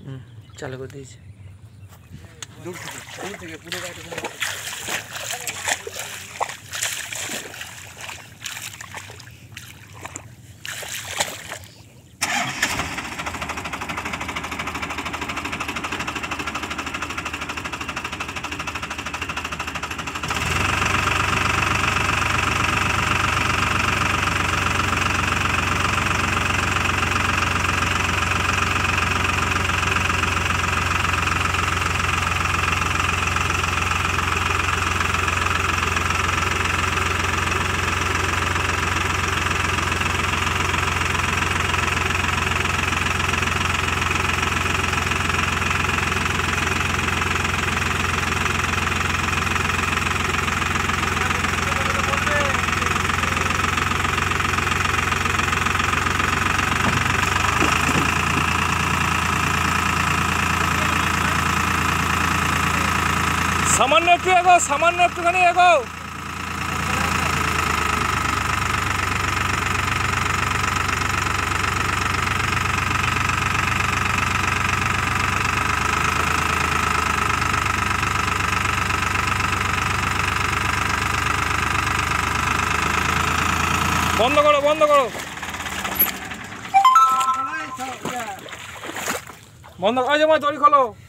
চালু করে দিয়েছে দূর থেকে পুরো গাড়িটা सामान्य একটু এগো সামান্য একটুখানি এগো বন্ধ করো বন্ধ করো বন্ধ আজ আমার দড়ি খোলো